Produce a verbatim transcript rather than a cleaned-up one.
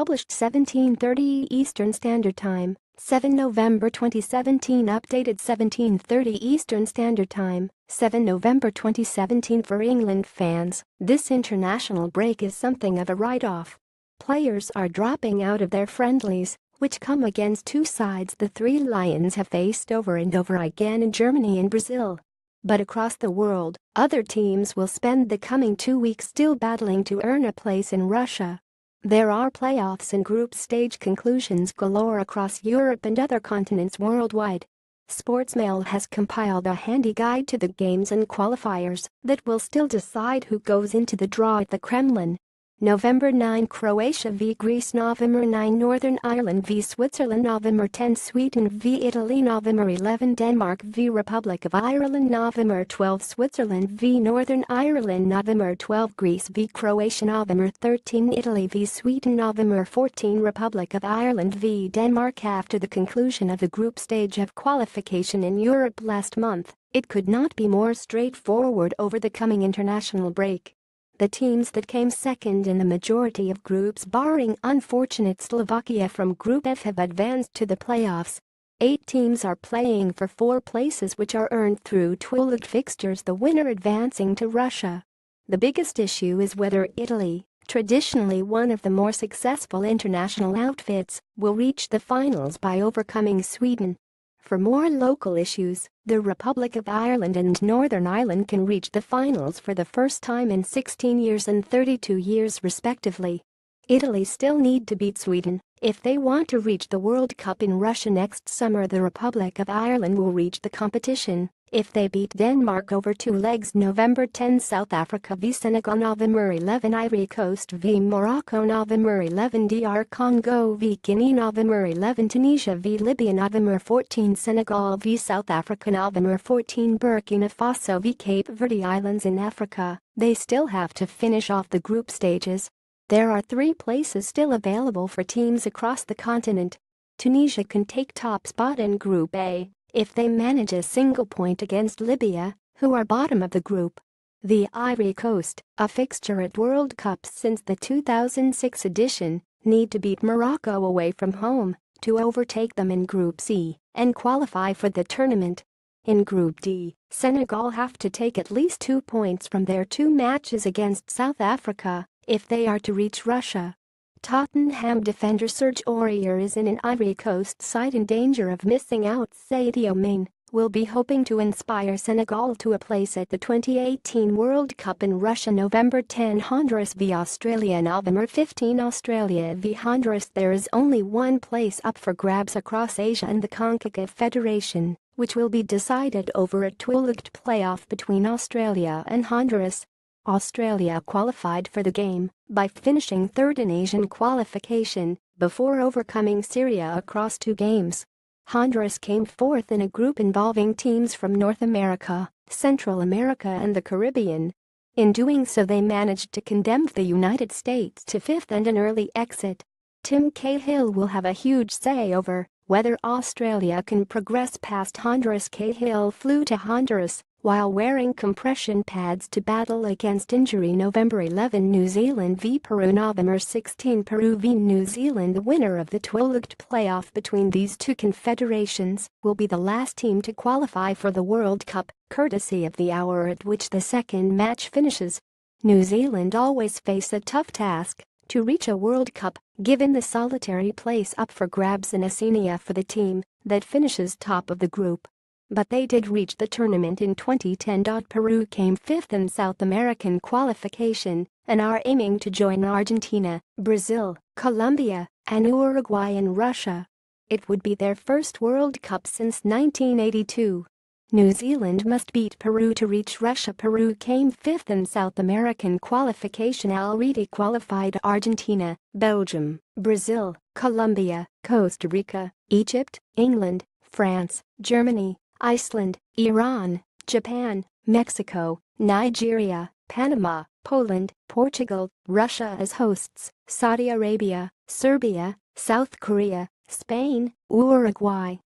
published seventeen thirty Eastern Standard Time, seven November twenty seventeen. Updated seventeen thirty Eastern Standard Time, seven November twenty seventeen. For England fans, this international break is something of a write-off. Players are dropping out of their friendlies, which come against two sides the Three Lions have faced over and over again in Germany and Brazil. But across the world, other teams will spend the coming two weeks still battling to earn a place in Russia. There are playoffs and group stage conclusions galore across Europe and other continents worldwide. Sportsmail has compiled a handy guide to the games and qualifiers that will still decide who goes into the draw at the Kremlin. November ninth, Croatia v Greece. November ninth, Northern Ireland v Switzerland. November tenth, Sweden v Italy. November eleventh, Denmark v Republic of Ireland. November twelfth, Switzerland v Northern Ireland. November twelfth, Greece v Croatia. November thirteenth, Italy v Sweden. November fourteenth, Republic of Ireland v Denmark. After the conclusion of the group stage of qualification in Europe last month, it could not be more straightforward over the coming international break. The teams that came second in the majority of groups, barring unfortunate Slovakia from Group F, have advanced to the playoffs. Eight teams are playing for four places which are earned through twelve fixtures, the winner advancing to Russia. The biggest issue is whether Italy, traditionally one of the more successful international outfits, will reach the finals by overcoming Sweden. For more local issues, the Republic of Ireland and Northern Ireland can reach the finals for the first time in sixteen years and thirty-two years respectively. Italy still need to beat Sweden if they want to reach the World Cup in Russia next summer. The Republic of Ireland will reach the competition if they beat Denmark over two legs. November tenth, South Africa v Senegal. November eleventh, Ivory Coast v Morocco. November eleventh, D R Congo v Guinea. November eleventh, Tunisia v Libya. November fourteenth, Senegal v South Africa. November fourteenth, Burkina Faso v Cape Verde Islands in Africa. They still have to finish off the group stages. There are three places still available for teams across the continent. Tunisia can take top spot in Group A if they manage a single point against Libya, who are bottom of the group. The Ivory Coast, a fixture at World Cups since the two thousand six edition, need to beat Morocco away from home to overtake them in Group C and qualify for the tournament. In Group D, Senegal have to take at least two points from their two matches against South Africa if they are to reach Russia. Tottenham defender Serge Aurier is in an Ivory Coast side in danger of missing out. Sadio Mane will be hoping to inspire Senegal to a place at the twenty eighteen World Cup in Russia. November tenth, Honduras v Australia. November fifteenth, Australia v Honduras. There is only one place up for grabs across Asia and the CONCACAF Federation, which will be decided over a two-legged playoff between Australia and Honduras. Australia qualified for the game by finishing third in Asian qualification before overcoming Syria across two games. Honduras came fourth in a group involving teams from North America, Central America and the Caribbean. In doing so, they managed to condemn the United States to fifth and an early exit. Tim Cahill will have a huge say over whether Australia can progress past Honduras. Cahill flew to Honduras while wearing compression pads to battle against injury. November eleventh, New Zealand v Peru. November sixteenth, Peru v New Zealand. The winner of the twelve-legged playoff between these two confederations will be the last team to qualify for the World Cup, courtesy of the hour at which the second match finishes. New Zealand always face a tough task to reach a World Cup, given the solitary place up for grabs in Oceania for the team that finishes top of the group. But they did reach the tournament in twenty ten. Peru came fifth in South American qualification and are aiming to join Argentina, Brazil, Colombia, and Uruguay in Russia. It would be their first World Cup since nineteen eighty-two. New Zealand must beat Peru to reach Russia. Peru came fifth in South American qualification, already qualified Argentina, Belgium, Brazil, Colombia, Costa Rica, Egypt, England, France, Germany, Iceland, Iran, Japan, Mexico, Nigeria, Panama, Poland, Portugal, Russia as hosts, Saudi Arabia, Serbia, South Korea, Spain, Uruguay,